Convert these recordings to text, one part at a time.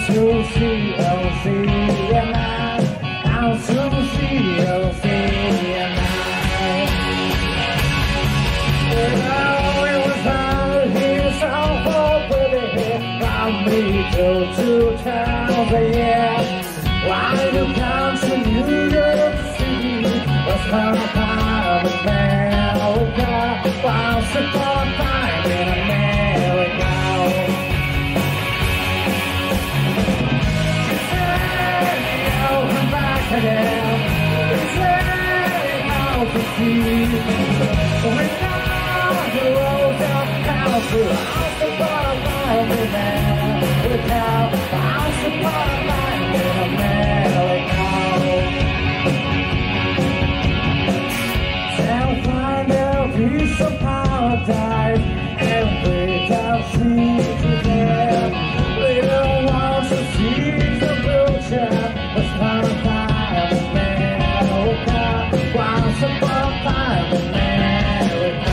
CLC and down to CLC and it was out here south of pretty from me to 2000, yeah. Why you come to New York City? What's my time in America? Once upon a time in America. Again, say how to see. We know the roads of house, house upon a line in America, house upon a line in America. Shall find a piece of paradise every time she to them. We don't want to see the future. Let's find a once upon a time in America.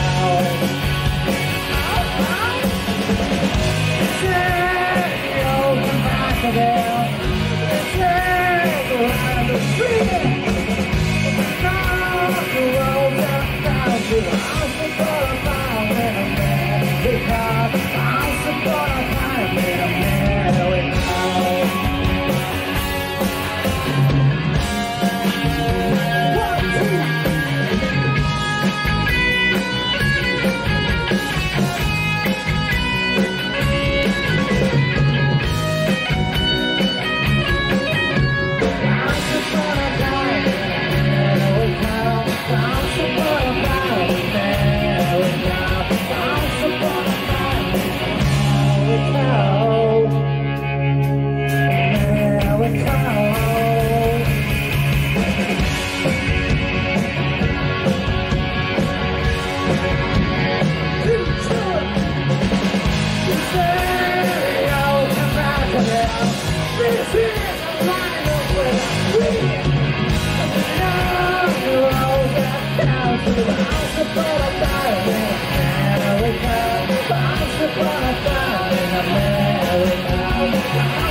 Say, oh, come back again. Say, around the street. Now the roads are down to once upon a time in America. Once upon a time in America. Once upon a time in America.